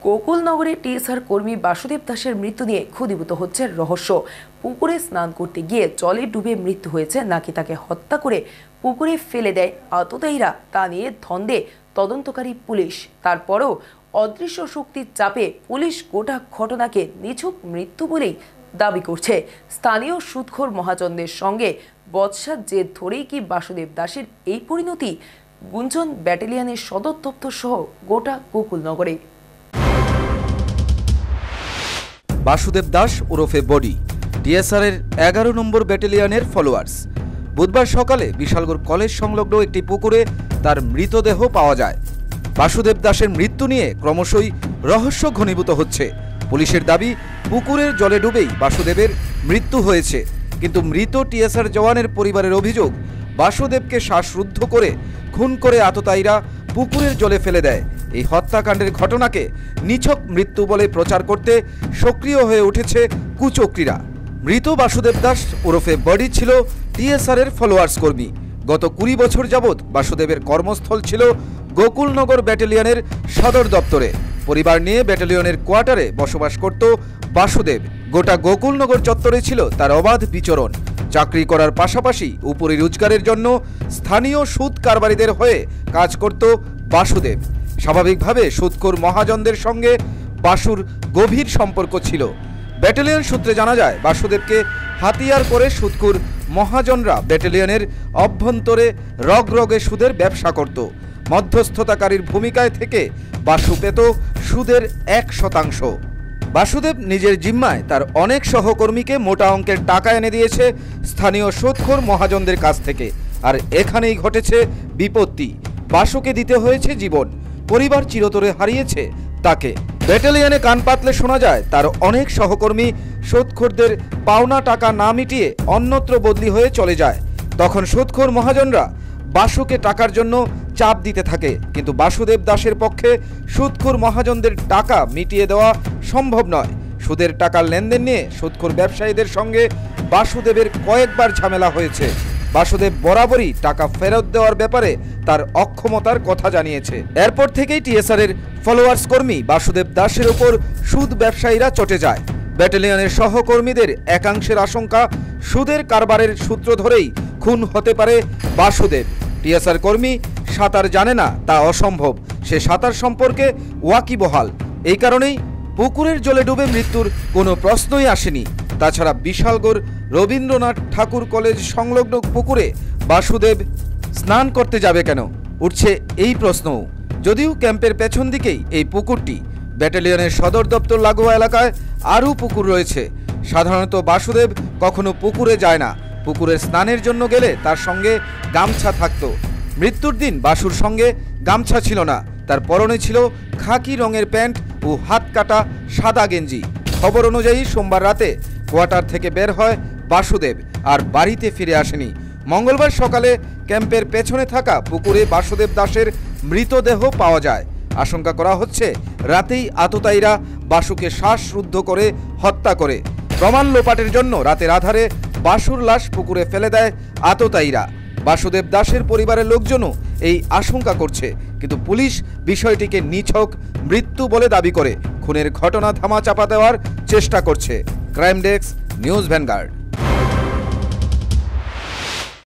গোকুলনগরে TSR কর্মী বাসুদেব দাসের মৃত্যু নিয়ে ক্ষুদিভূত হচ্ছে রহস্য। পুকুরে স্নান করতে গিয়ে জলে ডুবে মৃত্যু হয়েছে নাকি তাকে হত্যা করে পুকুরে ফেলে দেয় আততায়ীরা, তা নিয়ে ধন্দে তদন্তকারী পুলিশ। তারপরও অদৃশ্য শক্তির চাপে পুলিশ গোটা ঘটনাকে নিছক মৃত্যু বলেই দাবি করছে। স্থানীয় সুদখোর মহাজনদের সঙ্গে বচসার জের ধরেই কি বাসুদেব দাসের এই পরিণতি? গুঞ্জন ব্যাটালিয়নের সদর দপ্তর সহ গোটা গোকুলনগরে। বাসুদেব দাস ওরফে বডি টিএসআরের 11 নম্বর ব্যাটালিয়নের ফলোয়ার্স। বুধবার সকালে বিশালগড় কলেজ সংলগ্ন একটি পুকুরে তার মৃতদেহ পাওয়া যায়। বাসুদেব দাসের মৃত্যু নিয়ে ক্রমশই রহস্য ঘনীভূত হচ্ছে। পুলিশের দাবি, পুকুরের জলে ডুবেই বাসুদেবের মৃত্যু হয়েছে। কিন্তু মৃত টিএসআর জওয়ানের পরিবারের অভিযোগ, বাসুদেবকে শ্বাসরুদ্ধ করে খুন করে আততায়ীরা পুকুরের জলে ফেলে দেয়। এই হত্যাকাণ্ডের ঘটনাকে নিছক মৃত্যু বলে প্রচার করতে সক্রিয় হয়ে উঠেছে কুচক্রীরা। মৃত বাসুদেব দাস ওরফে বডি ছিল টিএসআরের ফলোয়ার্স কর্মী। গত 20 বছর যাবৎ বাসুদেবের কর্মস্থল ছিল গোকুলনগর ব্যাটালিয়নের সদর দপ্তরে। পরিবার নিয়ে ব্যাটালিয়নের কোয়ার্টারে বসবাস করত বাসুদেব। গোটা গোকুলনগর চত্বরে ছিল তার অবাধ বিচরণ। চাকরি করার পাশাপাশি উপরি রোজগারের জন্য স্থানীয় সুদ কারবারিদের হয়ে কাজ করত বাসুদেব। স্বাভাবিকভাবে সুদখোর মহাজনদের সঙ্গে বাসুর গভীর সম্পর্ক ছিল। ব্যাটালিয়ন সূত্রে জানা যায়, বাসুদেবকে হাতিয়ার করে সুদখোর মহাজনরা ব্যাটালিয়নের অভ্যন্তরে রগে সুদের ব্যবসা করত। মধ্যস্থতাকারীর ভূমিকায় থেকে বাসু পেত সুদের 1%। বাসুদেব নিজের জিম্মায় তার অনেক সহকর্মীকে মোটা অঙ্কের টাকা এনে দিয়েছে স্থানীয় সুদখোর মহাজনদের কাছ থেকে। আর এখানেই ঘটেছে বিপত্তি। বাসুকে দিতে হয়েছে জীবন। পরিবার চিরতরে হারিয়েছে তাকে। ব্যাটালিয়নে কান পাতলে শোনা যায়, তার অনেক সহকর্মী সুদখোরদের পাওনা টাকা না মিটিয়ে অন্যত্র বদলি হয়ে চলে যায়। তখন সুদখোর মহাজনরা বাসুকে টাকার জন্য চাপ দিতে থাকে। কিন্তু বাসুদেব দাসের পক্ষে সুদখোর মহাজনদের টাকা মিটিয়ে দেওয়া সম্ভব নয়। সুদের টাকার লেনদেন নিয়ে সুদখোর ব্যবসায়ীদের সঙ্গে বাসুদেবের কয়েকবার ঝামেলা হয়েছে। বাসুদেব বরাবরই টাকা ফেরত দেওয়ার ব্যাপারে তার অক্ষমতার কথা জানিয়েছে। এরপর থেকেই টিএসআরের ফলোয়ার্স কর্মী বাসুদেব দাসের উপর সুদ ব্যবসায়ীরা চটে যায়। ব্যাটালিয়নের সহকর্মীদের একাংশের আশঙ্কা, সুদের কারবারের সূত্র ধরেই খুন হতে পারে বাসুদেব। টিএসআর কর্মী সাঁতার জানে না তা অসম্ভব, সে সাঁতার সম্পর্কে ওয়াকিবহাল। এই কারণেই পুকুরের জলে ডুবে মৃত্যুর কোনো প্রশ্নই আসেনি। তাছাড়া বিশালগড় রবীন্দ্রনাথ ঠাকুর কলেজ সংলগ্ন পুকুরে বাসুদেব স্নান করতে যাবে কেন, উঠছে এই প্রশ্নও। যদিও ক্যাম্পের পেছন দিকেই এই পুকুরটি, ব্যাটালিয়নের সদর দপ্তর লাগোয়া এলাকায় আরও পুকুর রয়েছে। সাধারণত বাসুদেব কখনো পুকুরে যায় না। পুকুরের স্নানের জন্য গেলে তার সঙ্গে গামছা থাকতো। মৃত্যুর দিন বাসুর সঙ্গে গামছা ছিল না, তার পরনে ছিল খাকি রঙের প্যান্ট ও হাত কাটা সাদা গেঞ্জি। খবর অনুযায়ী সোমবার রাতে কোয়ার্টার থেকে বের হয় বাসুদেব, আর বাড়িতে ফিরে আসেনি। মঙ্গলবার সকালে ক্যাম্পের পেছনে থাকা পুকুরে বাসুদেব দাসের মৃতদেহ পাওয়া যায়। আশঙ্কা করা হচ্ছে রাতেই আততায়ীরা বাসুকে শ্বাসরুদ্ধ করে হত্যা করে। প্রমাণ লোপাটের জন্য রাতের আধারে বাসুর লাশ পুকুরে ফেলে দেয় আততায়ীরা। বাসুদেব দাসের পরিবারের লোকজনও এই আশঙ্কা করছে, কিন্তু পুলিশ বিষয়টিকে নিছক মৃত্যু বলে দাবি করে খুনের ঘটনা ধামাচাপা দেওয়ার চেষ্টা করছে। Crime desk, news vanguard.